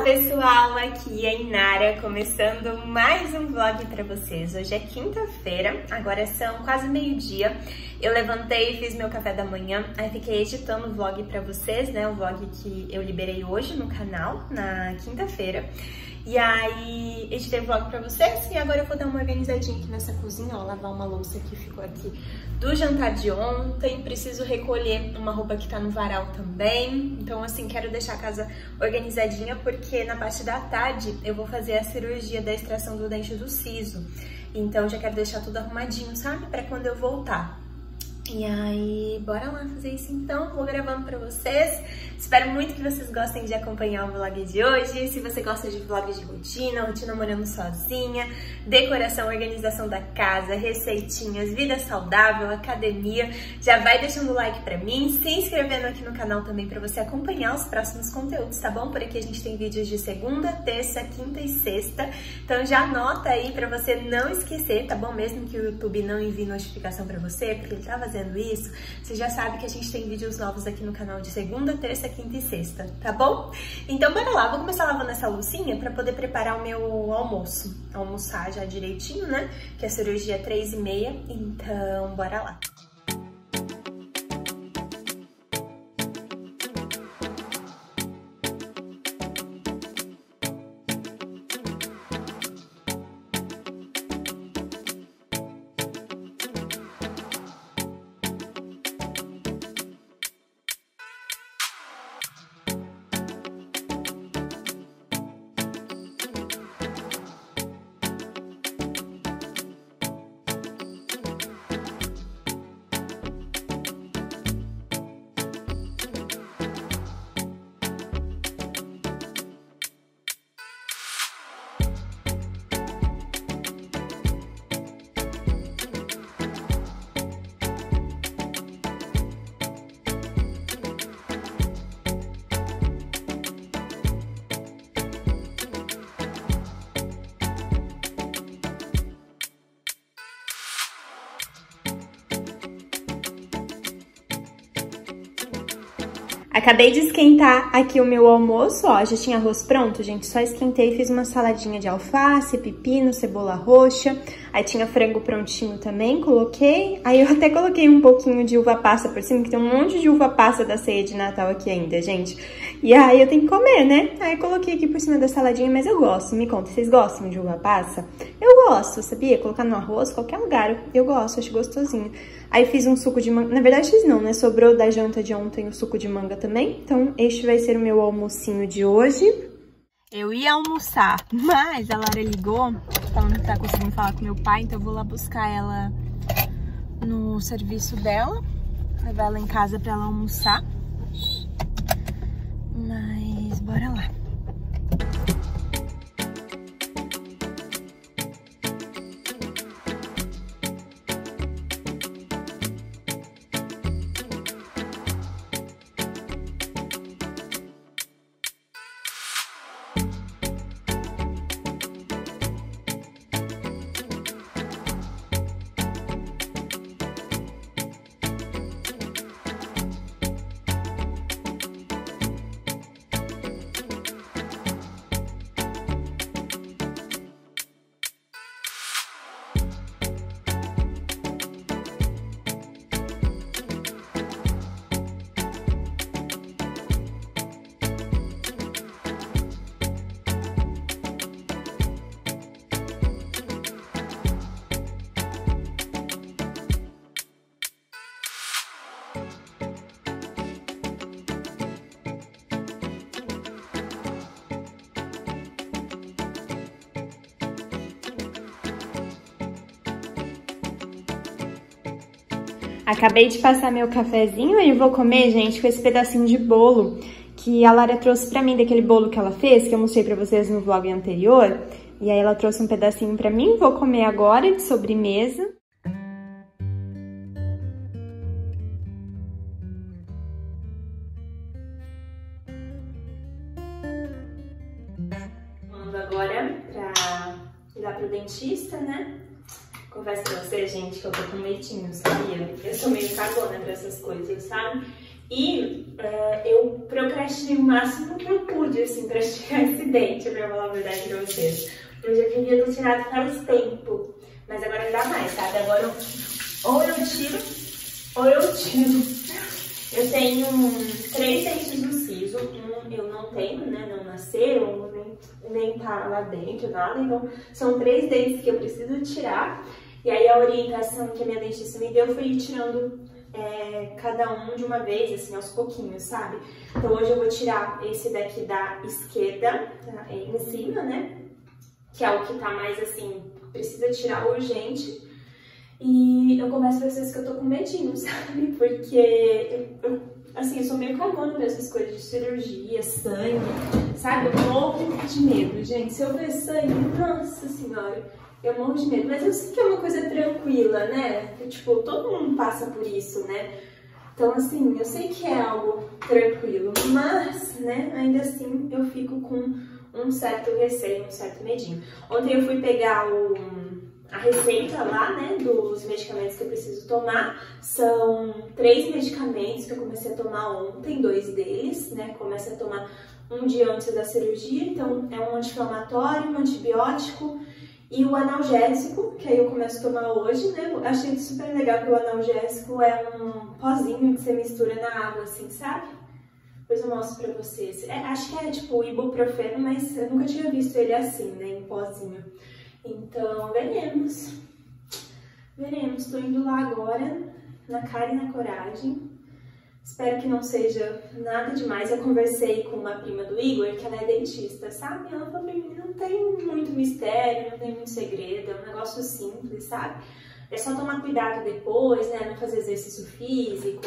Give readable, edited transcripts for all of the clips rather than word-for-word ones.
pessoal, aqui é a Inara, começando mais um vlog pra vocês. Hoje é quinta-feira, agora são quase meio-dia. Eu levantei, fiz meu café da manhã, aí fiquei editando o vlog pra vocês, né? O vlog que eu liberei hoje no canal, na quinta-feira. E aí, editei o vlog pra vocês e agora eu vou dar uma organizadinha aqui nessa cozinha, ó, lavar uma louça que ficou aqui do jantar de ontem, preciso recolher uma roupa que tá no varal também, então assim, quero deixar a casa organizadinha porque na parte da tarde eu vou fazer a cirurgia da extração do dente do siso, então já quero deixar tudo arrumadinho, sabe, pra quando eu voltar. E aí, bora lá fazer isso então, vou gravando pra vocês. Espero muito que vocês gostem de acompanhar o vlog de hoje. Se você gosta de vlogs de rotina morando sozinha, decoração, organização da casa, receitinhas, vida saudável, academia, já vai deixando o like pra mim, se inscrevendo aqui no canal também pra você acompanhar os próximos conteúdos, tá bom? Por aqui a gente tem vídeos de segunda, terça, quinta e sexta, então já anota aí pra você não esquecer, tá bom? Mesmo que o YouTube não envie notificação pra você, porque ele tá fazendo isso, você já sabe que a gente tem vídeos novos aqui no canal de segunda, terça, quinta e sexta, tá bom? Então bora lá, vou começar lavando essa loucinha pra poder preparar o meu almoço, almoçar já direitinho, né? Que a cirurgia é 3h30, então bora lá. Acabei de esquentar aqui o meu almoço, ó, já tinha arroz pronto, gente, só esquentei e fiz uma saladinha de alface, pepino, cebola roxa, aí tinha frango prontinho também, coloquei, aí eu até coloquei um pouquinho de uva passa por cima, que tem um monte de uva passa da ceia de Natal aqui ainda, gente, e aí eu tenho que comer, né? Aí coloquei aqui por cima da saladinha, mas eu gosto, me conta, vocês gostam de uva passa? Eu gosto, sabia? Colocar no arroz, qualquer lugar, eu gosto, acho gostosinho. Aí fiz um suco de manga, na verdade fiz não, né? Sobrou da janta de ontem o suco de manga também. Então este vai ser o meu almocinho de hoje. Eu ia almoçar, mas a Lara ligou, falando que tá conseguindo falar com meu pai, então eu vou lá buscar ela no serviço dela, levar ela em casa pra ela almoçar. Mas bora lá. Acabei de passar meu cafezinho e vou comer, gente, com esse pedacinho de bolo que a Lara trouxe pra mim, daquele bolo que ela fez, que eu mostrei pra vocês no vlog anterior. E aí ela trouxe um pedacinho pra mim, vou comer agora de sobremesa. Mando agora pra ir lá pro dentista, né? Confesso pra vocês, gente, que eu tô com medinho, sabia? Eu sou meio cagona pra essas coisas, sabe? E eu procrastinei o máximo que eu pude, assim, pra chegar esse dente, pra falar a verdade pra vocês. Eu já queria ter tirado faz tempo, mas agora não dá mais, sabe? Agora ou eu tiro, ou eu tiro. Eu tenho 3 dentes no siso, eu não tenho, né? Não nasceram, nem tá lá dentro, nada. Então, são 3 dentes que eu preciso tirar. E aí, a orientação que a minha dentista me deu foi ir tirando cada um de uma vez, assim, aos pouquinhos, sabe? Então, hoje eu vou tirar esse daqui da esquerda, em cima, né? Que é o que tá mais, assim, precisa tirar urgente. E eu confesso pra vocês que eu tô com medinho, sabe? Porque eu sou meio cagona pra essas coisas de cirurgia, sangue, sabe? Eu morro de medo, gente. Se eu ver sangue, nossa senhora, eu morro de medo. Mas eu sei que é uma coisa tranquila, né? Tipo, todo mundo passa por isso, né? Então, assim, eu sei que é algo tranquilo, mas, né, ainda assim eu fico com um certo receio, um certo medinho. Ontem eu fui pegar a receita lá, né, dos medicamentos que eu preciso tomar. São 3 medicamentos que eu comecei a tomar ontem, 2 deles, né, comecei a tomar um dia antes da cirurgia, então é um anti-inflamatório, um antibiótico e o analgésico, que aí eu começo a tomar hoje, né, achei super legal que o analgésico é um pozinho que você mistura na água, assim, sabe? Depois eu mostro pra vocês. Acho que é tipo ibuprofeno, mas eu nunca tinha visto ele assim, né, em pozinho. Então, veremos. Veremos. Tô indo lá agora, na cara e na coragem. Espero que não seja nada demais. Eu conversei com uma prima do Igor, que ela é dentista, sabe? Ela falou pra mim, não tem muito mistério, não tem muito segredo, é um negócio simples, sabe? É só tomar cuidado depois, né? Não fazer exercício físico,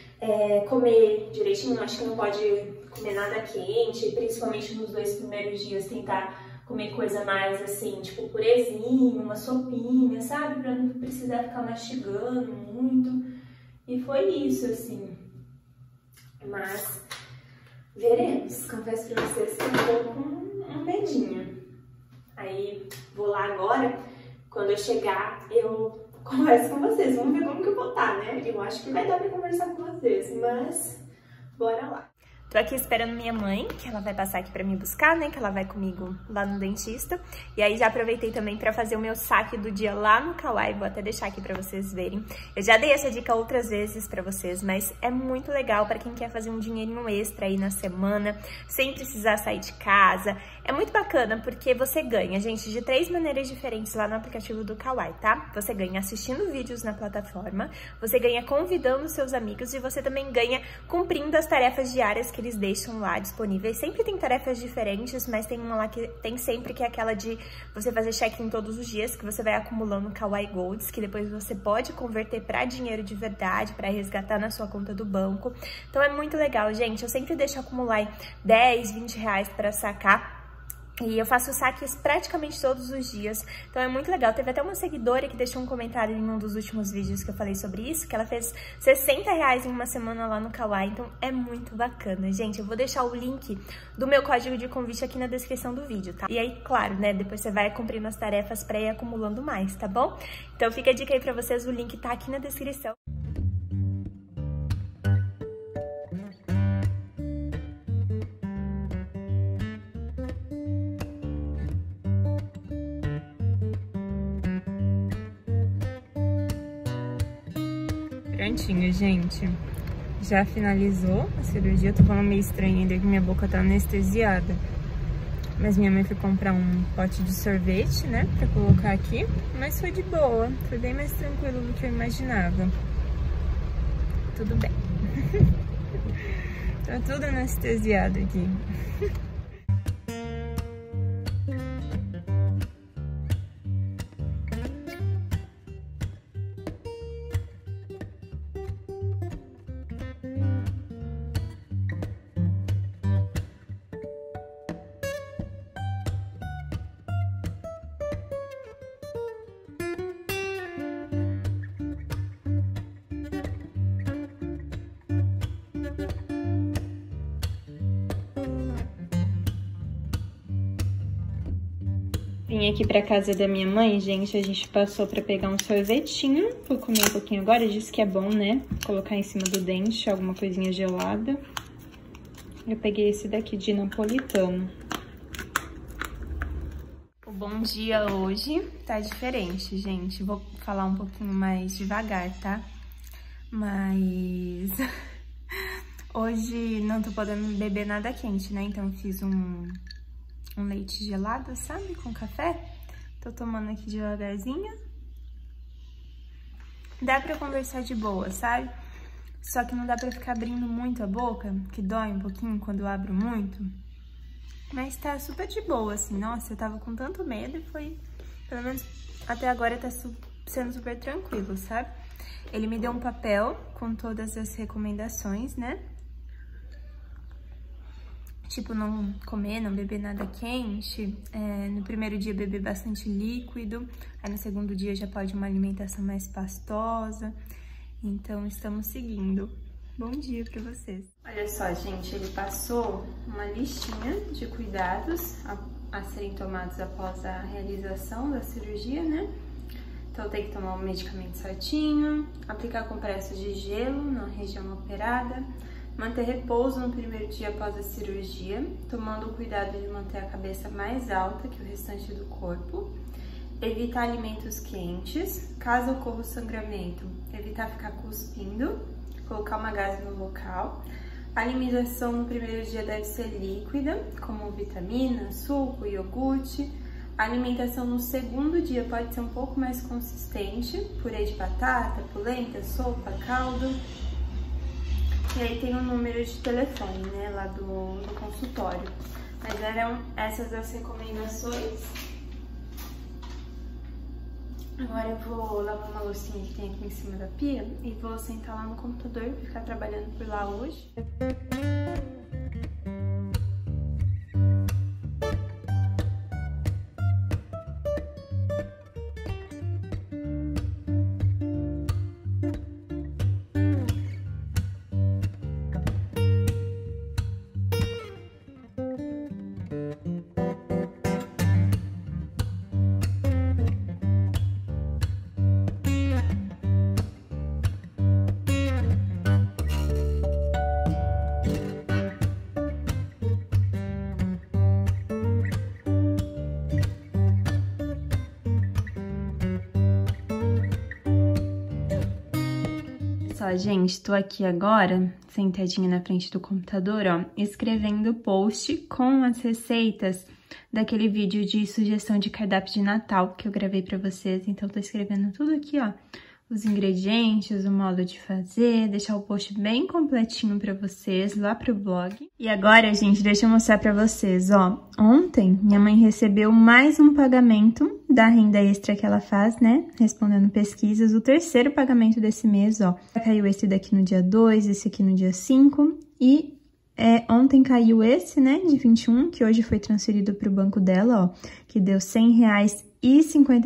comer direitinho. Acho que não pode comer nada quente, principalmente nos 2 primeiros dias, tentar comer coisa mais assim, tipo purezinho, uma sopinha, sabe? Pra não precisar ficar mastigando muito. E foi isso, assim. Mas veremos. Confesso pra vocês que eu tô com um medinho. Aí vou lá agora. Quando eu chegar, eu converso com vocês. Vamos ver como que eu vou estar, né? Eu acho que vai dar pra conversar com vocês, mas bora lá. Tô aqui esperando minha mãe, que ela vai passar aqui pra me buscar, né? Que ela vai comigo lá no dentista. E aí já aproveitei também pra fazer o meu saque do dia lá no Kawaii. Vou até deixar aqui pra vocês verem. Eu já dei essa dica outras vezes pra vocês, mas é muito legal pra quem quer fazer um dinheirinho extra aí na semana, sem precisar sair de casa. É muito bacana porque você ganha, gente, de 3 maneiras diferentes lá no aplicativo do Kawaii, tá? Você ganha assistindo vídeos na plataforma, você ganha convidando seus amigos e você também ganha cumprindo as tarefas diárias que eles deixam lá disponíveis. Sempre tem tarefas diferentes, mas tem uma lá que tem sempre, que é aquela de você fazer check-in todos os dias, que você vai acumulando Kawaii Golds, que depois você pode converter para dinheiro de verdade, para resgatar na sua conta do banco. Então é muito legal, gente. Eu sempre deixo acumular 10, 20 reais para sacar. E eu faço saques praticamente todos os dias, então é muito legal. Teve até uma seguidora que deixou um comentário em um dos últimos vídeos que eu falei sobre isso, que ela fez 60 reais em uma semana lá no Kawaii, então é muito bacana. Gente, eu vou deixar o link do meu código de convite aqui na descrição do vídeo, tá? E aí, claro, né, depois você vai cumprindo as tarefas pra ir acumulando mais, tá bom? Então fica a dica aí pra vocês, o link tá aqui na descrição. Prontinho, gente. Já finalizou a cirurgia. Eu tô falando meio estranho ainda que minha boca tá anestesiada. Mas minha mãe foi comprar um pote de sorvete, né? Pra colocar aqui. Mas foi de boa. Foi bem mais tranquilo do que eu imaginava. Tudo bem. Tá tudo anestesiado aqui. Vim aqui pra casa da minha mãe, gente, a gente passou pra pegar um sorvetinho. Vou comer um pouquinho agora, disse que é bom, né? Colocar em cima do dente alguma coisinha gelada. Eu peguei esse daqui de napolitano. O bom dia hoje tá diferente, gente. Vou falar um pouquinho mais devagar, tá? Mas hoje não tô podendo beber nada quente, né? Então eu fiz um leite gelado, sabe? Com café. Tô tomando aqui devagarzinho. Dá pra conversar de boa, sabe? Só que não dá pra ficar abrindo muito a boca, que dói um pouquinho quando eu abro muito. Mas tá super de boa, assim. Nossa, eu tava com tanto medo e foi... Pelo menos até agora tá sendo super tranquilo, sabe? Ele me deu um papel com todas as recomendações, né? Tipo, não comer, não beber nada quente. No primeiro dia beber bastante líquido. Aí no segundo dia já pode uma alimentação mais pastosa. Então, estamos seguindo. Bom dia pra vocês. Olha só, gente, ele passou uma listinha de cuidados a serem tomados após a realização da cirurgia, né? Então, tem que tomar o medicamento certinho, aplicar compressas de gelo na região operada, manter repouso no primeiro dia após a cirurgia, tomando o cuidado de manter a cabeça mais alta que o restante do corpo, evitar alimentos quentes, caso ocorra o sangramento, evitar ficar cuspindo, colocar uma gase no local. A alimentação no primeiro dia deve ser líquida, como vitamina, suco, iogurte. A alimentação no segundo dia pode ser um pouco mais consistente, purê de batata, polenta, sopa, caldo. E aí tem um número de telefone, né, lá do consultório. Mas eram essas as recomendações. Agora eu vou lavar uma loucinha que tem aqui em cima da pia e vou sentar lá no computador e ficar trabalhando por lá hoje. Só, gente, tô aqui agora, sentadinha na frente do computador, ó, escrevendo o post com as receitas daquele vídeo de sugestão de cardápio de Natal que eu gravei pra vocês. Então, tô escrevendo tudo aqui, ó, os ingredientes, o modo de fazer, deixar o post bem completinho pra vocês lá pro blog. E agora, gente, deixa eu mostrar pra vocês, ó, ontem minha mãe recebeu mais um pagamento da renda extra que ela faz, né, respondendo pesquisas, o terceiro pagamento desse mês, ó. Caiu esse daqui no dia 2, esse aqui no dia 5 e ontem caiu esse, né, de 21, que hoje foi transferido pro banco dela, ó, que deu R$100,50. E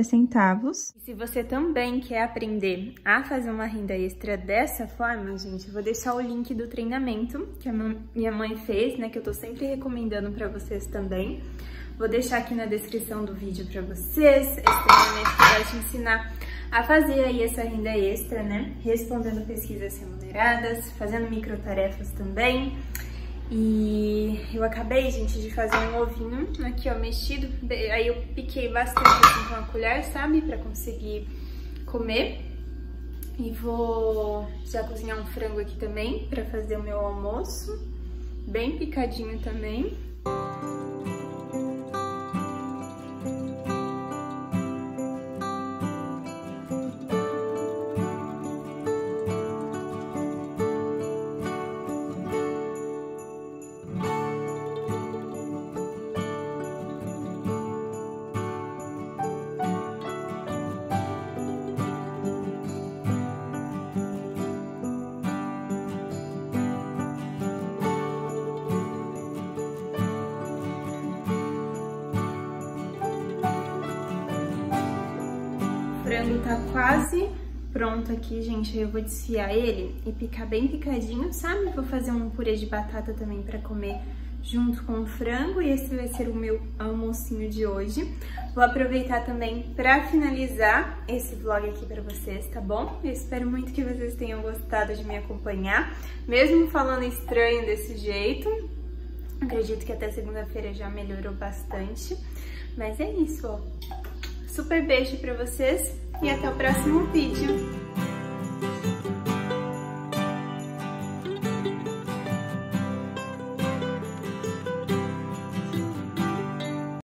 se você também quer aprender a fazer uma renda extra dessa forma, gente, eu vou deixar o link do treinamento que a minha mãe fez, né, que eu tô sempre recomendando pra vocês também. Vou deixar aqui na descrição do vídeo pra vocês, esse treinamento que vai te ensinar a fazer aí essa renda extra, né, respondendo pesquisas remuneradas, fazendo microtarefas também. E eu acabei, gente, de fazer um ovinho aqui, ó, mexido. Aí eu piquei bastante assim com a colher, sabe? Pra conseguir comer. E vou já cozinhar um frango aqui também pra fazer o meu almoço. Bem picadinho também. O frango tá quase pronto aqui, gente. Aí eu vou desfiar ele e picar bem picadinho, sabe? Vou fazer um purê de batata também pra comer junto com o frango, e esse vai ser o meu almocinho de hoje. Vou aproveitar também para finalizar esse vlog aqui para vocês, tá bom? Eu espero muito que vocês tenham gostado de me acompanhar, mesmo falando estranho desse jeito. Acredito que até segunda-feira já melhorou bastante, mas é isso, ó. Super beijo para vocês e até o próximo vídeo.